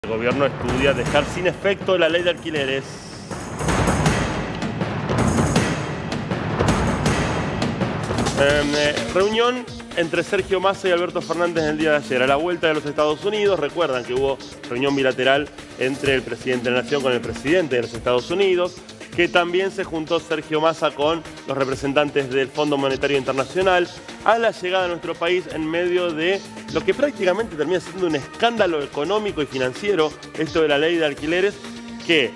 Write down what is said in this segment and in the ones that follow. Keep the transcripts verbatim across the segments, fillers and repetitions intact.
El gobierno estudia dejar sin efecto la ley de alquileres. Eh, reunión entre Sergio Massa y Alberto Fernández el día de ayer. A la vuelta de los Estados Unidos, recuerdan que hubo reunión bilateral entre el presidente de la Nación con el presidente de los Estados Unidos, que también se juntó Sergio Massa con los representantes del Fondo Monetario Internacional a la llegada a nuestro país en medio de lo que prácticamente termina siendo un escándalo económico y financiero, esto de la ley de alquileres, que,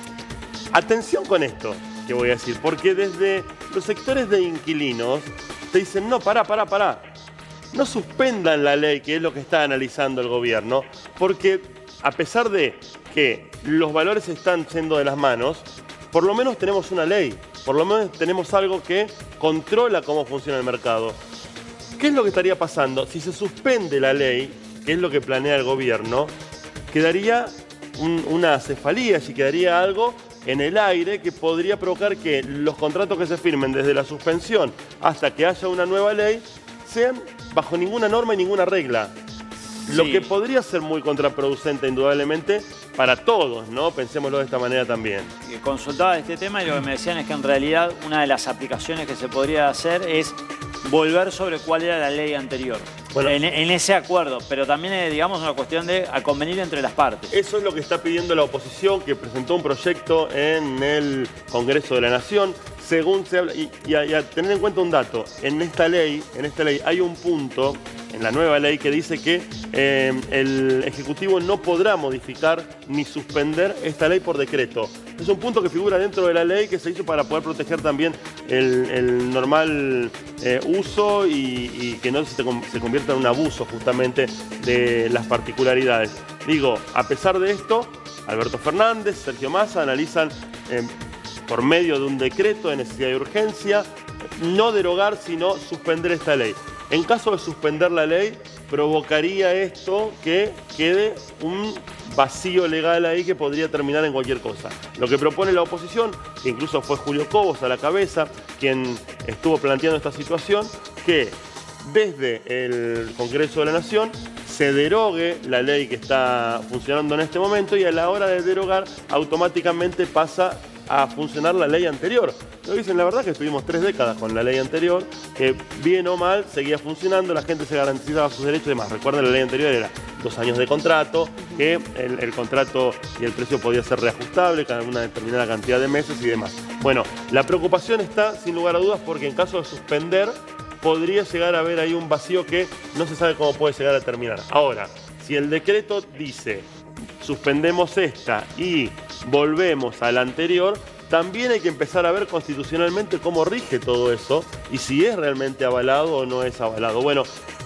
atención con esto que voy a decir, porque desde los sectores de inquilinos te dicen, no, pará, pará, pará, no suspendan la ley, que es lo que está analizando el gobierno, porque a pesar de que los valores están yendo de las manos, por lo menos tenemos una ley, por lo menos tenemos algo que controla cómo funciona el mercado. ¿Qué es lo que estaría pasando? Si se suspende la ley, que es lo que planea el gobierno, quedaría un, una cefalía, y quedaría algo en el aire que podría provocar que los contratos que se firmen desde la suspensión hasta que haya una nueva ley sean bajo ninguna norma y ninguna regla. Lo sí. que podría ser muy contraproducente, indudablemente, para todos, ¿no? Pensémoslo de esta manera también. Consultaba este tema y lo que me decían es que en realidad una de las aplicaciones que se podría hacer es volver sobre cuál era la ley anterior. Bueno, en, en ese acuerdo, pero también es, digamos, una cuestión de a convenir entre las partes. Eso es lo que está pidiendo la oposición, que presentó un proyecto en el Congreso de la Nación. Según se habla, y, y, a, y a tener en cuenta un dato, en esta ley, en esta ley hay un punto, en la nueva ley, que dice que eh, el Ejecutivo no podrá modificar ni suspender esta ley por decreto. Es un punto que figura dentro de la ley, que se hizo para poder proteger también el, el normal eh, uso y, y que no se, se convierta en un abuso justamente de las particularidades. Digo, a pesar de esto, Alberto Fernández, Sergio Massa analizan eh, por medio de un decreto de necesidad y urgencia, no derogar, sino suspender esta ley. En caso de suspender la ley, provocaría esto que quede un vacío legal ahí que podría terminar en cualquier cosa. Lo que propone la oposición, que incluso fue Julio Cobos a la cabeza, quien estuvo planteando esta situación, que desde el Congreso de la Nación se derogue la ley que está funcionando en este momento y a la hora de derogar automáticamente pasa a funcionar la ley anterior. Lo dicen, la verdad que estuvimos tres décadas con la ley anterior, que bien o mal seguía funcionando, la gente se garantizaba sus derechos y demás. Recuerden, la ley anterior era dos años de contrato, que el, el contrato y el precio podía ser reajustable cada una determinada cantidad de meses y demás. Bueno, la preocupación está sin lugar a dudas porque en caso de suspender podría llegar a haber ahí un vacío que no se sabe cómo puede llegar a terminar. Ahora, si el decreto dice suspendemos esta y volvemos a la anterior, también hay que empezar a ver constitucionalmente cómo rige todo eso y si es realmente avalado o no es avalado. Bueno,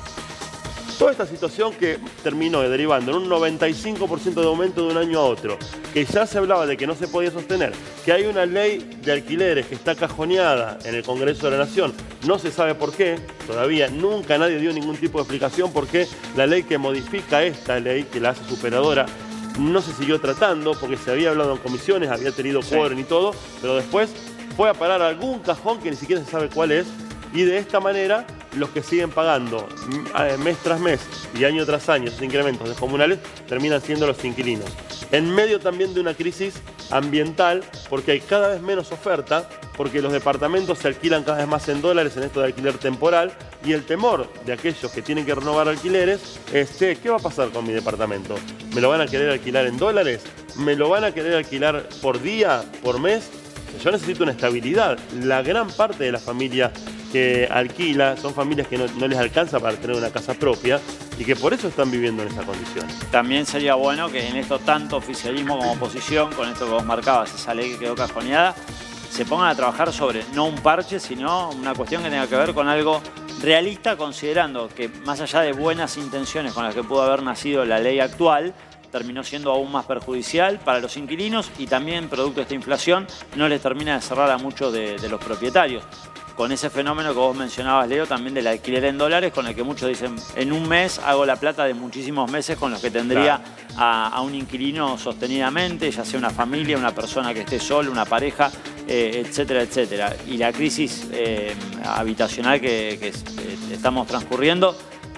toda esta situación que terminó derivando en un noventa y cinco por ciento de aumento de un año a otro, que ya se hablaba de que no se podía sostener, que hay una ley de alquileres que está cajoneada en el Congreso de la Nación, no se sabe por qué, todavía nunca nadie dio ningún tipo de explicación por qué la ley que modifica esta ley, que la hace superadora, no se siguió tratando porque se había hablado en comisiones, había tenido quórum y todo, pero después fue a parar a algún cajón que ni siquiera se sabe cuál es, y de esta manera los que siguen pagando mes tras mes y año tras año esos incrementos descomunales terminan siendo los inquilinos. En medio también de una crisis ambiental, porque hay cada vez menos oferta, porque los departamentos se alquilan cada vez más en dólares en esto de alquiler temporal, y el temor de aquellos que tienen que renovar alquileres es, che, ¿qué va a pasar con mi departamento? ¿Me lo van a querer alquilar en dólares? ¿Me lo van a querer alquilar por día, por mes? Yo necesito una estabilidad. La gran parte de la familia que alquila son familias que no, no les alcanza para tener una casa propia y que por eso están viviendo en esa condición. También sería bueno que en esto tanto oficialismo como oposición, con esto que vos marcabas, esa ley que quedó cajoneada, se pongan a trabajar sobre no un parche, sino una cuestión que tenga que ver con algo realista, considerando que más allá de buenas intenciones con las que pudo haber nacido la ley actual, terminó siendo aún más perjudicial para los inquilinos y también, producto de esta inflación, no les termina de cerrar a muchos de, de los propietarios. Con ese fenómeno que vos mencionabas, Leo, también del alquiler en dólares, con el que muchos dicen, en un mes hago la plata de muchísimos meses con los que tendría claro. a, a un inquilino sostenidamente, ya sea una familia, una persona que esté sola, una pareja, eh, etcétera, etcétera. Y la crisis eh, habitacional que, que estamos transcurriendo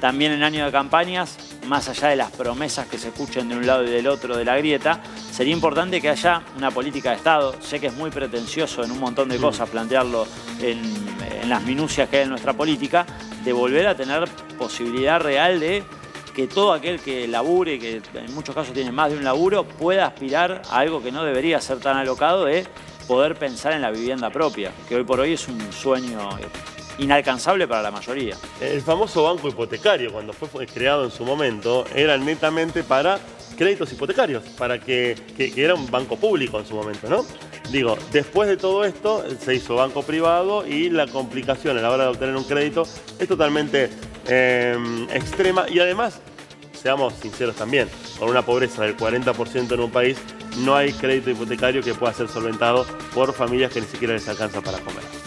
también en año de campañas, más allá de las promesas que se escuchen de un lado y del otro de la grieta, sería importante que haya una política de Estado. Sé que es muy pretencioso en un montón de cosas plantearlo en, en las minucias que hay en nuestra política, de volver a tener posibilidad real de que todo aquel que labure, que en muchos casos tiene más de un laburo, pueda aspirar a algo que no debería ser tan alocado, de poder pensar en la vivienda propia, que hoy por hoy es un sueño inalcanzable para la mayoría. El famoso banco hipotecario, cuando fue creado en su momento, era netamente para créditos hipotecarios, para que, que, que era un banco público en su momento, ¿no? Digo, después de todo esto se hizo banco privado y la complicación a la hora de obtener un crédito es totalmente eh, extrema, y además, seamos sinceros también, con una pobreza del cuarenta por ciento en un país, no hay crédito hipotecario que pueda ser solventado por familias que ni siquiera les alcanza para comer.